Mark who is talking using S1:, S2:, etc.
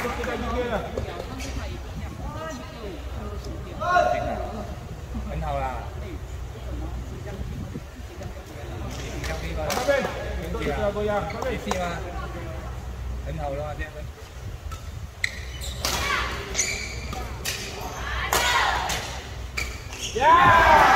S1: Kita juga lah.
S2: Anh Hào là
S1: Mana Ben? Untuk kita goyang.
S2: Messi mà anh Hào lo chứ.
S1: Ya.